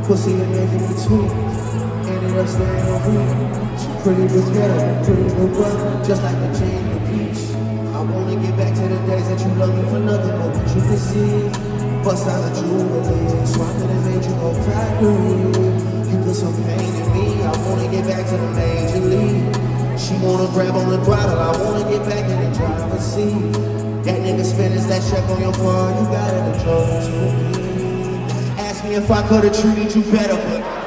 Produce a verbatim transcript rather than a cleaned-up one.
pussy and making me tweet. Ended up staying on me. She pretty but ghetto, pretty but rough, just like the chain on the beach. I wanna get back to the days that you love me for nothing but what you can see. Bust out a jewelry, swap it and made you go factory. You put some pain in me, I wanna get back to the major league. She wanna grab on the throttle, I wanna get back in the driver's seat. That nigga spends that check on your car, you got it, the drugs for me. Ask me if I could've treated you better, but